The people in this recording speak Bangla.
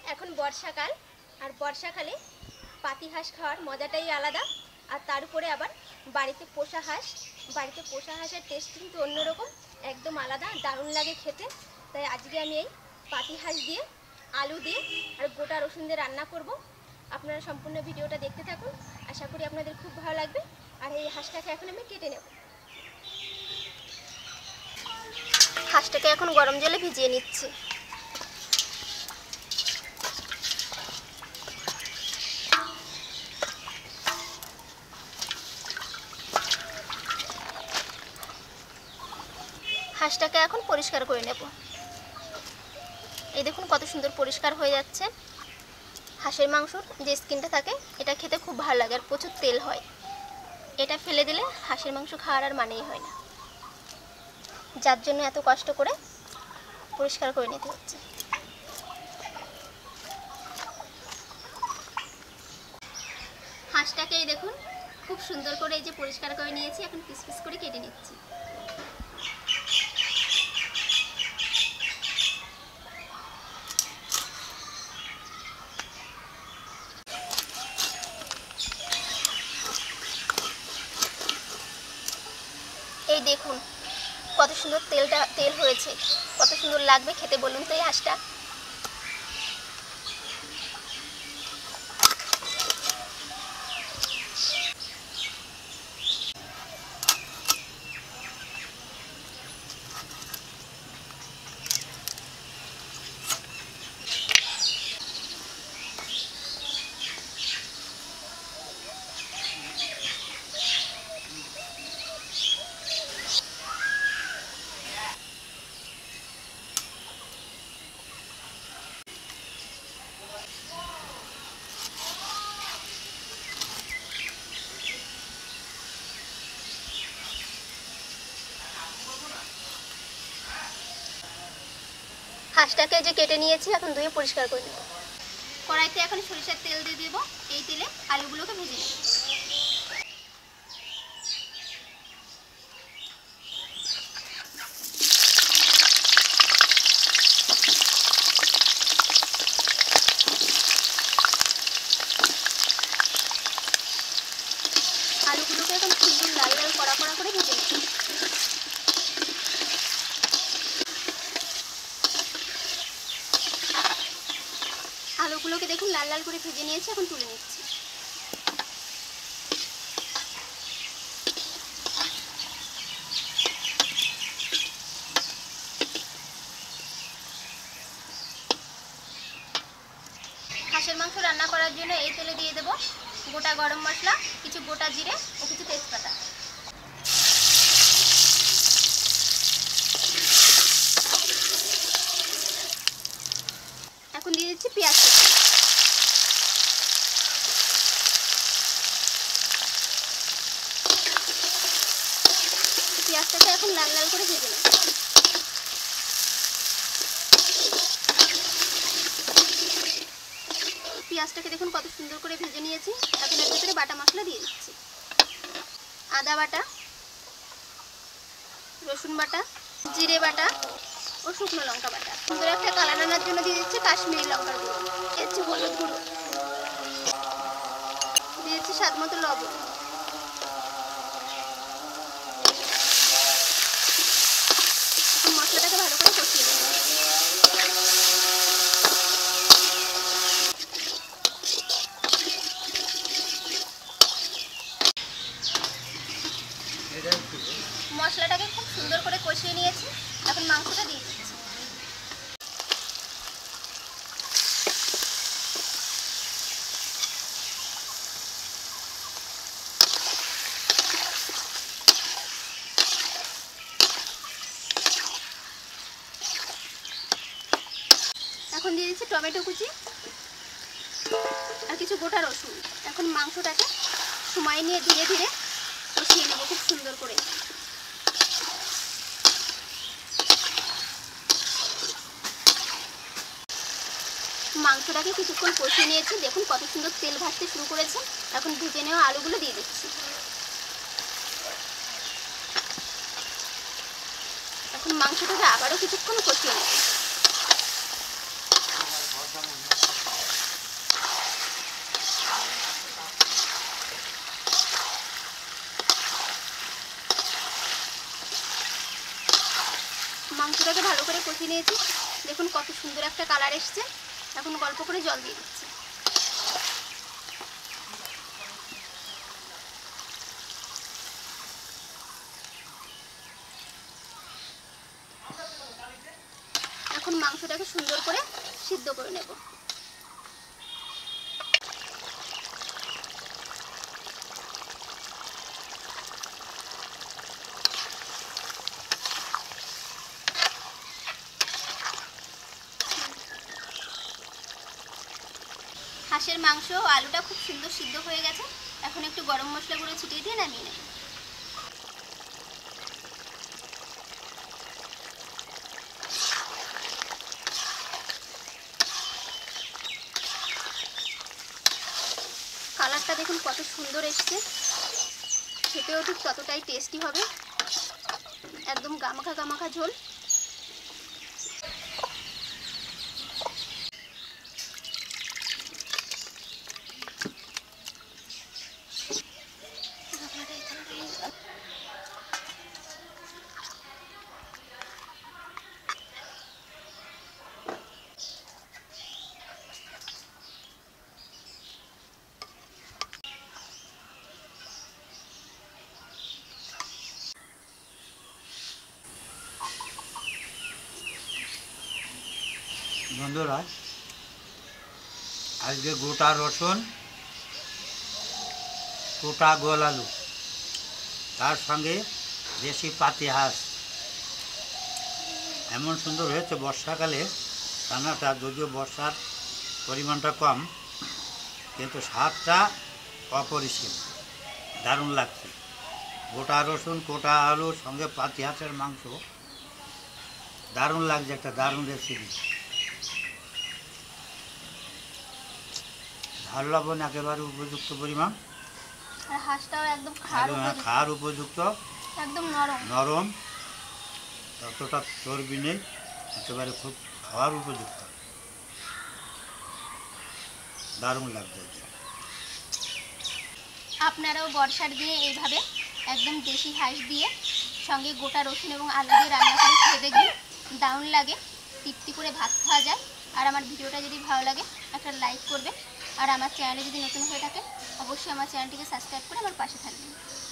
এখন বর্ষাকাল, আর বর্ষাকালে পাতি হাঁস খাওয়ার মজাটাই আলাদা। আর তার উপরে আবার বাড়িতে পোষা হাঁসের টেস্ট কিন্তু অন্যরকম, একদম আলাদা, দারুণ লাগে খেতে। তাই আজকে আমি এই পাতি হাঁস দিয়ে, আলু দিয়ে আর গোটা রসুন দিয়ে রান্না করব। আপনারা সম্পূর্ণ ভিডিওটা দেখতে থাকুন, আশা করি আপনাদের খুব ভালো লাগবে। আর এই হাঁসটাকে এখন আমি কেটে নেব। হাঁসটাকে এখন গরম জলে ভিজিয়ে নিচ্ছি। হাঁসটাকে এখন পরিষ্কার করে নেব। এই দেখুন কত সুন্দর পরিষ্কার হয়ে যাচ্ছে। হাঁসের মাংসর যে স্কিনটা থাকে এটা খেতে খুব ভালো লাগে, আর প্রচুর তেল হয়। এটা ফেলে দিলে হাঁসের মাংস খাওয়ার আর মানেই হয় না, যার জন্য এত কষ্ট করে পরিষ্কার করে নিতে হচ্ছে। হাঁসটাকে এই দেখুন খুব সুন্দর করে এই যে পরিষ্কার করে নিয়েছি, এখন পিস পিস করে কেটে নিচ্ছি। এই দেখুন কত সুন্দর তেল হয়েছে, কত সুন্দর লাগবে খেতে বলুন তো এই হাঁসটা। হাঁসটাকে যে কেটে নিয়েছি এখন ধুয়ে পরিষ্কার করে নেব। কড়াইতে এখন সরিষার তেল দিয়ে দেব। এই তেলে আলুগুলোকে ভেজে নেব। আলুগুলোকে এখন সুন্দর লাল লাল কড়া কড়া করে ভেজে নেব। আলুগুলোকে দেখুন লাল লাল করে ভেজে নিয়েছি, এখন তুলে নিচ্ছি। হাঁসের মাংস রান্না করার জন্য এই তেলে দিয়ে দেব গোটা গরম মশলা, কিছু গোটা জিরে ও কিছু তেজপাতা। এখন দিয়ে দিচ্ছি পেঁয়াজ কুচি। পেঁয়াজটাকে এখন লাল লাল করে ভেজে নেব। পেঁয়াজটাকে দেখুন কত সুন্দর করে ভেজে নিয়েছি। এখন এর ভিতরে বাটা মশলা দিয়ে দিচ্ছি। আদা বাটা, রসুন বাটা, জিরে বাটা ও শুকনো লঙ্কা বাটা। সুন্দর একটা কালার আনার জন্য দিয়ে দিচ্ছি কাশ্মীরি লঙ্কার গুঁড়ো, দিচ্ছি হলুদ গুঁড়ো, দিয়ে দিচ্ছি স্বাদ মতো লবণ। এখন মশলাটাকে ভালো করে কষিয়ে নেব। মশলাটাকে খুব সুন্দর করে কষিয়ে নিয়েছি, এখন মাংসটা দিয়ে দিচ্ছি। এখন দিয়ে দিচ্ছি টমেটো কুচি আর কিছু গোটা রসুন। এখন মাংসটাকে সময় নিয়ে ধীরে ধীরে কষিয়ে নেব খুব সুন্দর করে। মাংসটাকে কিছুক্ষণ কষিয়ে নিয়েছি, দেখুন কত সুন্দর তেল ভাসতে শুরু করেছে। এখন ভেজে নেওয়া আলুগুলো দিয়ে দিচ্ছি। এখন মাংসটাকে আবারও কিছুক্ষণ কষিয়ে নেব। মাংসটাকে ভালো করে কষিয়ে নিয়েছি। দেখুন কত সুন্দর একটা কালার এসছে। এখন অল্প করে জল দিয়ে দিচ্ছি। এখন মাংসটাকে সুন্দর করে সিদ্ধ করে নেব। হাঁসের মাংস ও আলুটা খুব সুন্দর সিদ্ধ হয়ে গেছে। এখন একটু গরম মশলা গুঁড়ো ছিটিয়ে দিয়ে নামিয়ে নেব। কালারটা দেখুন কত সুন্দর এসছে, খেতেও ঠিক ততটাই টেস্টি হবে। একদম গামাখা গামাখা ঝোল। বন্ধুরা, আজকে গোটা রসুন, গোটা গোল আলু, তার সঙ্গে দেশি পাতি হাঁস, এমন সুন্দর হয়েছে বর্ষাকালে রান্নাটা। যদিও বর্ষার পরিমাণটা কম, কিন্তু স্বাদটা অপরিসীম, দারুণ লাগছে। গোটা রসুন, গোটা আলুর সঙ্গে পাতি হাঁসের মাংস, দারুণ লাগছে, একটা দারুণ রেসিপি। ঝাল লবণ একেবারে উপযুক্ত পরিমাণ, আর হাঁসটাও একদম খাওয়ার উপযুক্ত, একদম নরম নরম, ততটা চর্বি নেই, একেবারে খুব খাওয়ার উপযুক্ত, দারুণ লাগছে। আপনারাও বর্ষার দিনে এইভাবে একদম দেশি হাঁস দিয়ে সঙ্গে গোটা রসুন এবং আলু দিয়ে রান্না করে খেয়ে দেখবেন, দারুণ লাগে, তৃপ্তি করে ভাত খাওয়া যায়। আর আমার ভিডিওটা যদি ভালো লাগে একটা লাইক করবেন, আর আমার চ্যানেলে যদি নতুন হয়ে থাকে অবশ্যই আমার চ্যানেলটিকে সাবস্ক্রাইব করে আমার পাশে থাকবেন।